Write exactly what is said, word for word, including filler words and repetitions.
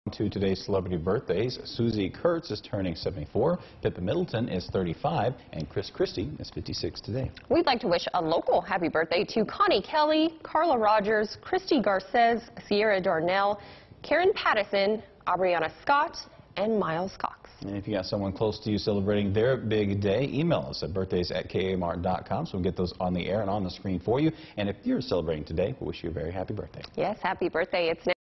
To today's celebrity birthdays, Susie Kurtz is turning seventy-four, Pippa Middleton is thirty-five, and Chris Christie is fifty-six today. We'd like to wish a local happy birthday to Connie Kelly, Carla Rogers, Christy Garces, Sierra Darnell, Karen Pattison, Aubriana Scott, and Miles Cox. And if you got someone close to you celebrating their big day, email us at birthdays at K A Martin dot com so we'll get those on the air and on the screen for you. And if you're celebrating today, we wish you a very happy birthday. Yes, happy birthday. It's